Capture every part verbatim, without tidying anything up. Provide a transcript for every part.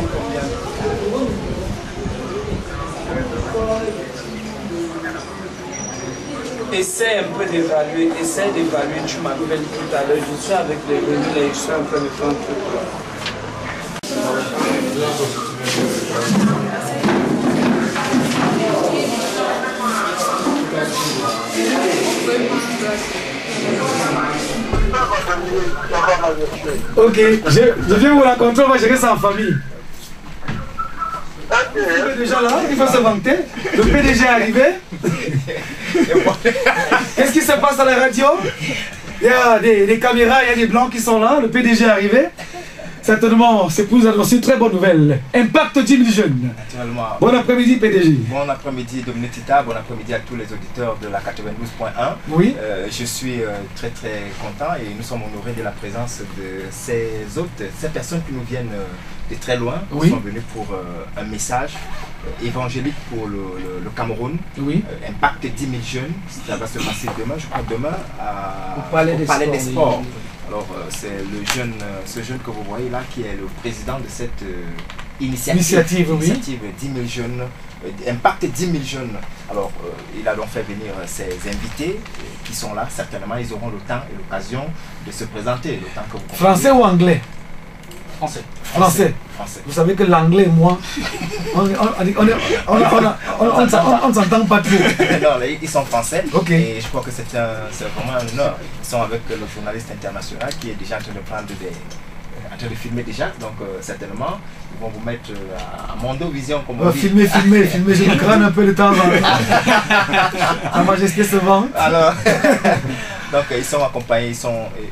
combien? Essaie un peu d'évaluer, essaie d'évaluer, tu m'appelles tout à l'heure, je suis avec les revenus, là, je suis en train de faire un truc là. Ok, je, je viens vous raconter, on va gérer ça en famille. Il est déjà là, il faut se vanter. Le P D G est arrivé. Qu'est-ce qui se passe à la radio? Il y a des, des caméras, il y a des blancs qui sont là, le P D G est arrivé. Certainement, c'est pour vous annoncer une très bonne nouvelle. Impact dix mille jeunes. Naturellement. Bon après-midi, P D G. Bon après-midi, Dominique Tita. Bon après-midi à tous les auditeurs de la quatre-vingt-douze point un. Oui. Euh, je suis euh, très très content et nous sommes honorés de la présence de ces hôtes, ces personnes qui nous viennent euh, de très loin, oui. qui sont venus pour euh, un message euh, évangélique pour le, le, le Cameroun. Oui. Euh, Impact dix mille jeunes. Ça va se passer demain, je crois demain, à, au Palais, au des, palais sports, des Sports. Oui. Alors euh, c'est le jeune, euh, ce jeune que vous voyez là qui est le président de cette euh, initiative, initiative, initiative oui. dix mille jeunes, euh, Impact dix mille jeunes. Alors euh, il a donc fait venir euh, ses invités euh, qui sont là, certainement ils auront le temps et l'occasion de se présenter. Le temps que vous Français ou anglais? Français. Français. Français. Vous savez que l'anglais, moi, on ne s'entend pas trop. Non, là, ils sont français. Okay. Et je crois que c'est vraiment un honneur. Ils sont avec le journaliste international qui est déjà en train de prendre des... en train de filmer déjà. Donc euh, certainement, ils vont vous mettre euh, à Mondo Vision comme on euh, dit. Filmer, filmer, filmer. Je me crâne un peu de temps. Sa Majesté se vend. Alors... Donc ils sont accompagnés, ils sont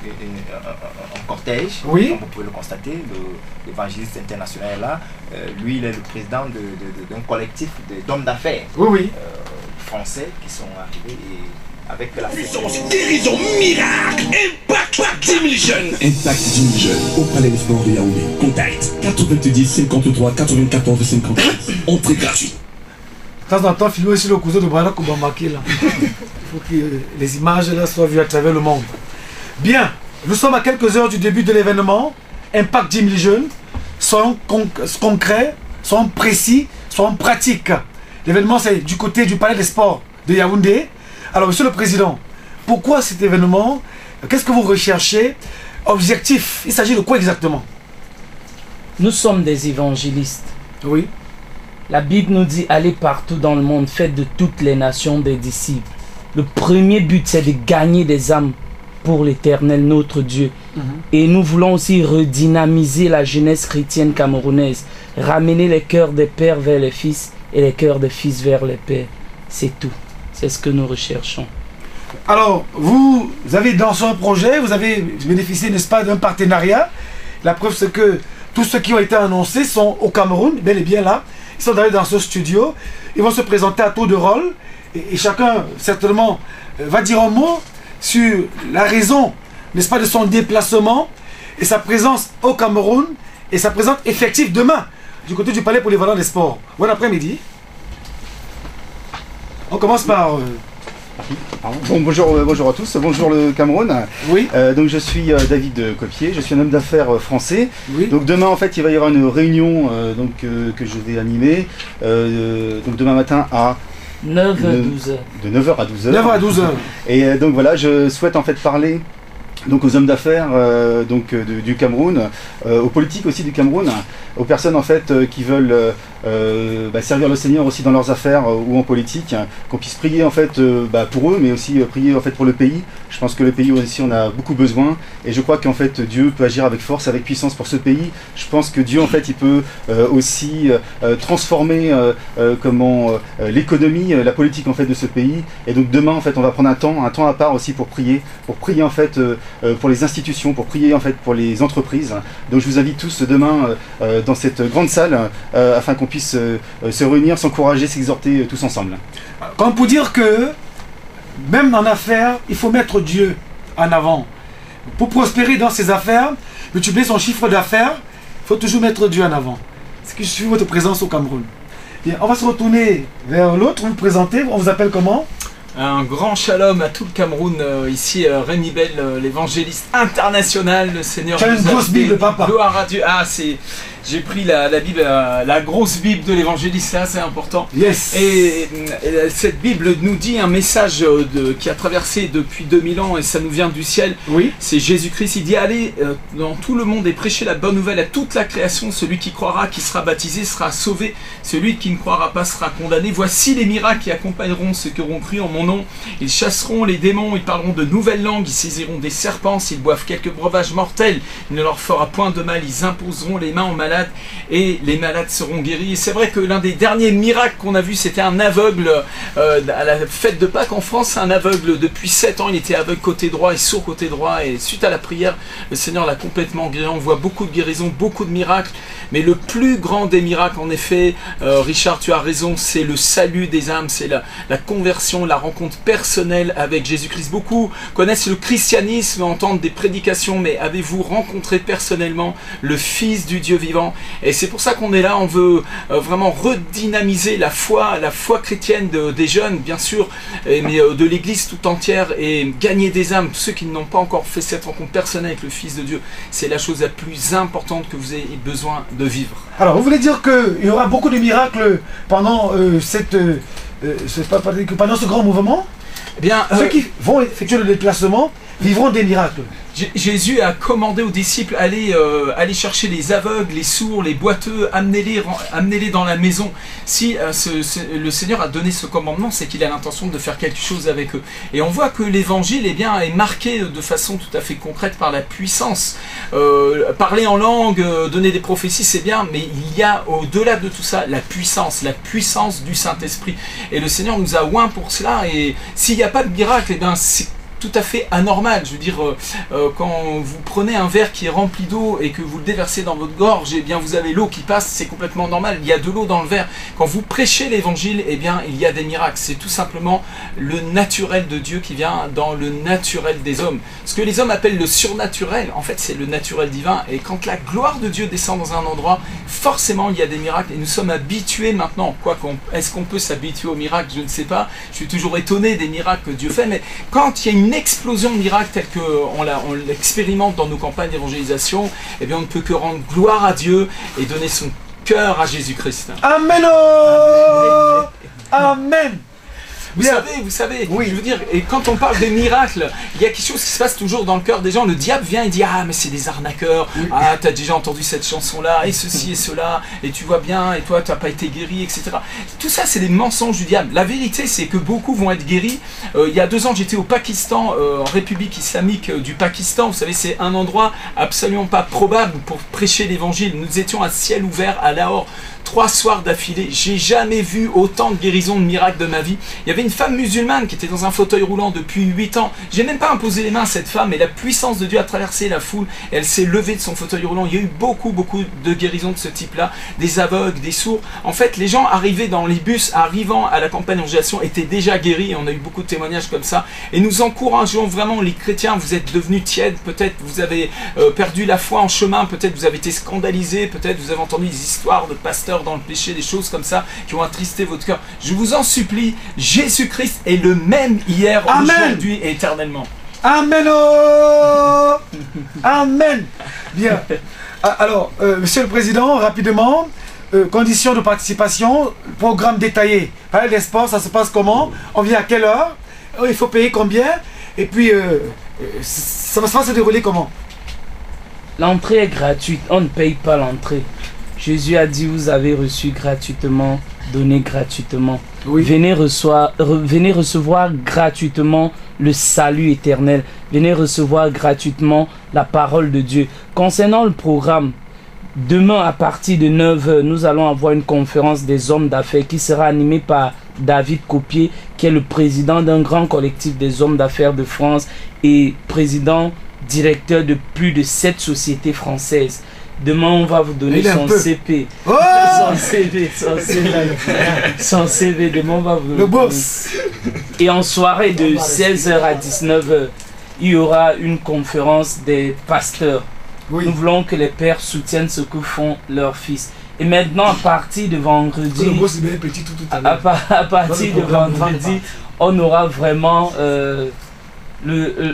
en cortège, oui. comme vous pouvez le constater, l'évangéliste international est là. Euh, lui, il est le président d'un collectif d'hommes d'affaires oui, oui. euh, français qui sont arrivés et avec la puissance, guérison, miracle, Impact dix mille jeunes. Impact dix mille jeunes au Palais des Sports de Yaoundé. Contact quatre-vingt-dix cinquante-trois quatre-vingt-quatorze cinquante-six. Entrée gratuite. De temps en temps, filmer aussi le cousin de Barack Obama qui est là. Il faut que les images là soient vues à travers le monde. Bien, nous sommes à quelques heures du début de l'événement. Impact dix mille jeunes. Soyons con concrets, soyons précis, soyons pratiques. L'événement, c'est du côté du Palais des Sports de Yaoundé. Alors, Monsieur le Président, pourquoi cet événement? Qu'est-ce que vous recherchez? Objectif, il s'agit de quoi exactement? Nous sommes des évangélistes. Oui. La Bible nous dit allez partout dans le monde, faites de toutes les nations des disciples. Le premier but, c'est de gagner des âmes pour l'Éternel, notre Dieu. Mm-hmm. Et nous voulons aussi redynamiser la jeunesse chrétienne camerounaise, ramener les cœurs des pères vers les fils et les cœurs des fils vers les pères. C'est tout. C'est ce que nous recherchons. Alors, vous avez dans ce projet, vous avez bénéficié, n'est-ce pas, d'un partenariat. La preuve, c'est que tous ceux qui ont été annoncés sont au Cameroun, bel et bien là. Ils sont allés dans ce studio, ils vont se présenter à tour de rôle et, et chacun certainement euh, va dire un mot sur la raison, n'est-ce pas, de son déplacement et sa présence au Cameroun et sa présence effective demain du côté du Palais Polyvalent des Sports. Bon après-midi. On commence par... Euh, Bon, bonjour, euh, bonjour à tous, bonjour le Cameroun. Oui. Euh, donc je suis euh, David Copier, je suis un homme d'affaires euh, français. Oui. Donc demain en fait il va y avoir une réunion euh, donc, euh, que je vais animer. Euh, donc demain matin à neuf heures à douze heures. De neuf heures à douze heures. neuf heures à douze heures. Et euh, donc voilà, je souhaite en fait parler donc aux hommes d'affaires euh, donc euh, de, du Cameroun, euh, aux politiques aussi du Cameroun, aux personnes en fait euh, qui veulent euh, euh, bah, servir le Seigneur aussi dans leurs affaires euh, ou en politique, hein, qu'on puisse prier en fait euh, bah, pour eux, mais aussi euh, prier en fait pour le pays. Je pense que le pays aussi on a beaucoup besoin, et je crois qu'en fait Dieu peut agir avec force, avec puissance pour ce pays. Je pense que Dieu en fait il peut euh, aussi euh, transformer euh, euh, comment euh, l'économie, euh, la politique en fait de ce pays. Et donc demain en fait on va prendre un temps, un temps à part aussi pour prier, pour prier en fait euh, pour les institutions, pour prier en fait pour les entreprises. Donc je vous invite tous demain euh, dans cette grande salle euh, afin qu'on puisse euh, se réunir, s'encourager, s'exhorter euh, tous ensemble. Comme pour dire que même en affaires, il faut mettre Dieu en avant. Pour prospérer dans ses affaires, multiplier son chiffre d'affaires, il faut toujours mettre Dieu en avant. Ce qui suit votre présence au Cameroun. Bien, on va se retourner vers l'autre, vous vous présentez, on vous appelle comment? Un grand shalom à tout le Cameroun, euh, ici euh, Rémi Bell, euh, l'évangéliste international, le Seigneur. Tu as une grosse Bible, papa. Gloire à Dieu. Ah, c'est J'ai pris la, la Bible, la, la grosse Bible de l'évangéliste, c'est assez important. Yes. Et, et cette Bible nous dit un message de, qui a traversé depuis deux mille ans et ça nous vient du ciel. Oui. C'est Jésus-Christ, il dit allez euh, dans tout le monde et prêchez la bonne nouvelle à toute la création. Celui qui croira, qui sera baptisé, sera sauvé. Celui qui ne croira pas sera condamné. Voici les miracles qui accompagneront ceux qui auront cru en mon nom. Ils chasseront les démons, ils parleront de nouvelles langues, ils saisiront des serpents, s'ils boivent quelques breuvages mortels, il ne leur fera point de mal, ils imposeront les mains aux malades et les malades seront guéris. Et c'est vrai que l'un des derniers miracles qu'on a vu, c'était un aveugle euh, à la fête de Pâques en France, un aveugle depuis sept ans, il était aveugle côté droit et sourd côté droit, et suite à la prière, le Seigneur l'a complètement guéri. On voit beaucoup de guérisons, beaucoup de miracles, mais le plus grand des miracles, en effet, euh, Richard, tu as raison, c'est le salut des âmes, c'est la, la conversion, la rencontre personnelle avec Jésus-Christ. Beaucoup connaissent le christianisme, entendent des prédications, mais avez-vous rencontré personnellement le Fils du Dieu vivant? Et c'est pour ça qu'on est là, on veut euh, vraiment redynamiser la foi, la foi chrétienne de, des jeunes, bien sûr, et, mais euh, de l'Église tout entière, et gagner des âmes. Ceux qui n'ont pas encore fait cette rencontre personnelle avec le Fils de Dieu, c'est la chose la plus importante que vous ayez besoin de vivre. Alors, vous voulez dire qu'il y aura beaucoup de miracles pendant, euh, cette, euh, c'est pas, pendant ce grand mouvement? Eh bien, Ceux euh, qui vont effectuer le déplacement vivront des miracles. Jésus a commandé aux disciples, allez, euh, allez chercher les aveugles, les sourds, les boiteux, amenez-les amenez-les dans la maison. Si euh, ce, ce, le Seigneur a donné ce commandement, c'est qu'il a l'intention de faire quelque chose avec eux. Et on voit que l'évangile eh bien, est marqué de façon tout à fait concrète par la puissance. Euh, parler en langue, euh, donner des prophéties, c'est bien, mais il y a au-delà de tout ça la puissance, la puissance du Saint-Esprit. Et le Seigneur nous a oints pour cela. Et s'il n'y a pas de miracle, eh bien, c'est tout à fait anormal. Je veux dire, euh, euh, quand vous prenez un verre qui est rempli d'eau et que vous le déversez dans votre gorge, et eh bien vous avez l'eau qui passe, c'est complètement normal. Il y a de l'eau dans le verre. Quand vous prêchez l'évangile, eh bien il y a des miracles. C'est tout simplement le naturel de Dieu qui vient dans le naturel des hommes. Ce que les hommes appellent le surnaturel, en fait c'est le naturel divin. Et quand la gloire de Dieu descend dans un endroit, forcément il y a des miracles. Et nous sommes habitués maintenant. Quoi qu'on, est-ce qu'on peut s'habituer aux miracles? Je ne sais pas. Je suis toujours étonné des miracles que Dieu fait. Mais quand il y a une explosion de miracles telle qu'on l'expérimente dans nos campagnes d'évangélisation, eh bien on ne peut que rendre gloire à Dieu et donner son cœur à Jésus-Christ. Amen. Oh Amen. Vous Bien. savez, vous savez, Oui. je veux dire, et quand on parle des miracles, il y a quelque chose qui se passe toujours dans le cœur des gens. Le diable vient et dit, ah mais c'est des arnaqueurs, Oui. ah t'as déjà entendu cette chanson-là, et ceci et cela, et tu vois bien, et toi t'as pas été guéri, et cetera. Tout ça c'est des mensonges du diable. La vérité c'est que beaucoup vont être guéris. Euh, il y a deux ans j'étais au Pakistan, euh, en République islamique euh, du Pakistan. Vous savez, c'est un endroit absolument pas probable pour prêcher l'évangile. Nous étions à ciel ouvert à Lahore. Trois soirs d'affilée, j'ai jamais vu autant de guérisons, de miracles de ma vie. Il y avait une femme musulmane qui était dans un fauteuil roulant depuis huit ans. J'ai même pas imposé les mains à cette femme, et la puissance de Dieu a traversé la foule. Et elle s'est levée de son fauteuil roulant. Il y a eu beaucoup, beaucoup de guérisons de ce type-là, des aveugles, des sourds. En fait, les gens arrivés dans les bus, arrivant à la campagne d'évangélisation, étaient déjà guéris. Et on a eu beaucoup de témoignages comme ça. Et nous encourageons vraiment les chrétiens. Vous êtes devenus tièdes, peut-être vous avez euh, perdu la foi en chemin, peut-être vous avez été scandalisés, peut-être vous avez entendu des histoires de pasteurs dans le péché, des choses comme ça qui ont attristé votre cœur. Je vous en supplie, Jésus-Christ est le même hier, aujourd'hui et éternellement. Amen. Oh Amen. Bien. Alors, euh, Monsieur le Président, rapidement, euh, conditions de participation, programme détaillé. Palais des Sports, ça se passe comment? On vient à quelle heure? Il faut payer combien? Et puis, euh, ça va se dérouler comment? L'entrée est gratuite, on ne paye pas l'entrée. Jésus a dit, vous avez reçu gratuitement, donné gratuitement. Oui. Venez, reçoir, re, venez recevoir gratuitement le salut éternel. Venez recevoir gratuitement la parole de Dieu. Concernant le programme, demain à partir de neuf heures, nous allons avoir une conférence des hommes d'affaires qui sera animée par David Copier, qui est le président d'un grand collectif des hommes d'affaires de France et président directeur de plus de sept sociétés françaises. Demain, on va vous donner son C P. Oh son C V, son C V. Son C V, demain, on va vous donner. Le boss. Et en soirée de seize heures à dix-neuf heures, il y aura une conférence des pasteurs. Oui. Nous voulons que les pères soutiennent ce que font leurs fils. Et maintenant, à partir de vendredi, Le boss est bien petit tout, tout à à, l'heure. par- à partir de programme, vendredi, on aura vraiment euh, le, euh,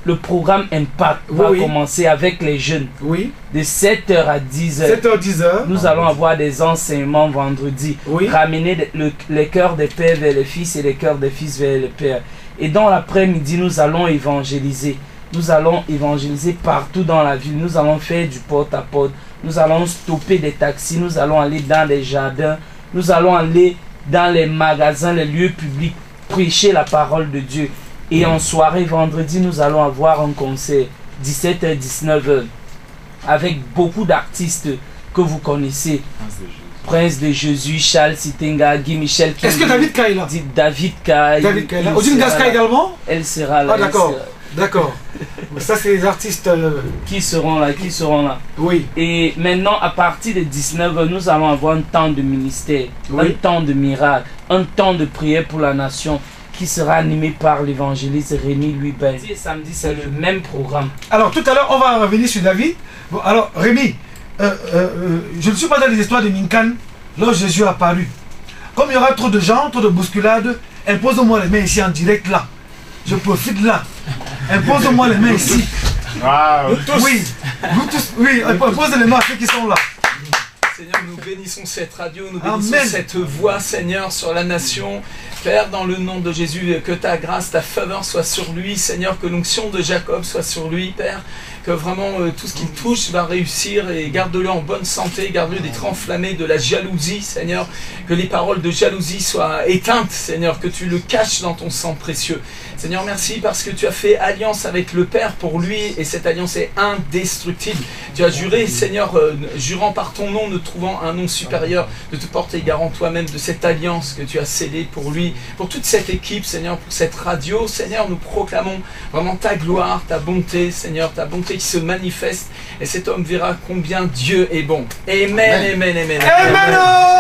le programme Impact Oui, va oui. commencer avec les jeunes. Oui. De sept heures à dix heures. sept heures dix heures. Nous allons avoir des enseignements vendredi. Oui. Ramener le- les cœurs des pères vers les fils et les cœurs des fils vers les pères. Et dans l'après-midi, nous allons évangéliser. Nous allons évangéliser partout dans la ville. Nous allons faire du porte-à-porte. Nous allons stopper des taxis. Nous allons aller dans les jardins. Nous allons aller dans les magasins, les lieux publics, prêcher la parole de Dieu. Et en soirée, vendredi, nous allons avoir un concert, dix-sept heures dix-neuf heures, avec beaucoup d'artistes que vous connaissez. Prince de Jésus, Charles Sitenga, Guy Michel. Est-ce que David K est là? Dit David K. David K est là. il Odile sera Gasca là. également? Elle sera là. Ah elle d'accord, sera- d'accord. Ça c'est les artistes... euh, Qui seront là, qui seront là. Oui. Et maintenant, à partir de dix-neuf heures, nous allons avoir un temps de ministère, Oui. un temps de miracle, un temps de prière pour la nation qui sera animé par l'évangéliste Rémi Louis-Ben. Et samedi, c'est le même programme. Alors tout à l'heure, on va revenir sur David. Bon, alors Rémi, euh, euh, euh, je ne suis pas dans les histoires de Minkan, là Jésus est apparu. Comme il y aura trop de gens, trop de bousculades, impose-moi les mains ici en direct là. Je profite là. Impose-moi les mains ici. Wow. Oui, vous tous, oui, impose les mains à ceux qui sont là. Seigneur, nous bénissons cette radio, nous Amen. bénissons cette voix, Seigneur, sur la nation. Père, dans le nom de Jésus, que ta grâce, ta faveur soit sur lui, Seigneur, que l'onction de Jacob soit sur lui, Père, que vraiment euh, tout ce qu'il touche va réussir et garde-le en bonne santé, garde-le d'être enflammé de la jalousie, Seigneur, que les paroles de jalousie soient éteintes, Seigneur, que tu le caches dans ton sang précieux. Seigneur, merci parce que tu as fait alliance avec le Père pour lui et cette alliance est indestructible. Tu as juré, Seigneur, euh, jurant par ton nom, ne trouvant un nom supérieur, de te porter garant toi-même de cette alliance que tu as scellée pour lui, pour toute cette équipe, Seigneur, pour cette radio. Seigneur, nous proclamons vraiment ta gloire, ta bonté, Seigneur, ta bonté qui se manifeste et cet homme verra combien Dieu est bon. Amen, amen, amen. amen. Amen.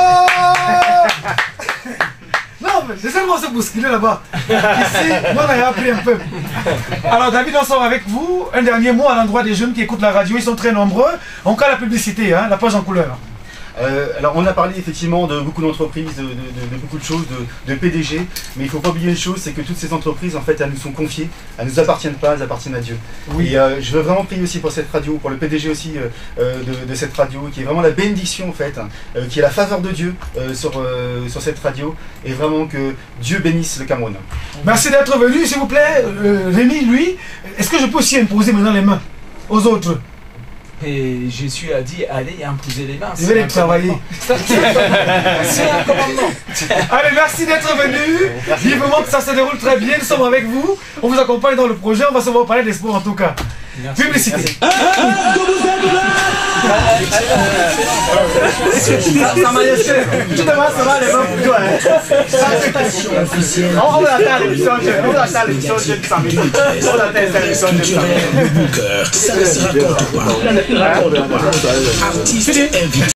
Non, mais c'est seulement se bousculer là-bas. Ici, nous on a appris un peu. Alors David, on sort avec vous. Un dernier mot à l'endroit des jeunes qui écoutent la radio. Ils sont très nombreux. On cas la publicité, hein, la page en couleur. Euh, alors on a parlé effectivement de beaucoup d'entreprises, de, de- de- de beaucoup de choses, de, de P D G, mais il ne faut pas oublier une chose, c'est que toutes ces entreprises en fait elles nous sont confiées, elles ne nous appartiennent pas, elles appartiennent à Dieu. Oui. Et euh, je veux vraiment prier aussi pour cette radio, pour le P D G aussi euh, euh, de, de cette radio, qui est vraiment la bénédiction en fait, euh, qui est la faveur de Dieu euh, sur, euh, sur cette radio, et vraiment que Dieu bénisse le Cameroun. Merci d'être venu, s'il vous plaît. Euh, Rémi, lui, est-ce que je peux aussi imposer maintenant les mains aux autres? Et Jésus a dit, allez imposer les mains. Je vais les travailler. C'est un commandement. Allez, merci d'être venu. Vivement que ça se déroule très bien. Nous sommes avec vous. On vous accompagne dans le projet. On va se voir parler des sports en tout cas. Merci. Publicité. Sa Majesté, tu devras savoir les mains pour toi. Hein. On va attendre l'émission, on va attendre l'émission de samedi. On va attendre l'émission de samedi. Le booker, ça sera contre toi. Artiste invité.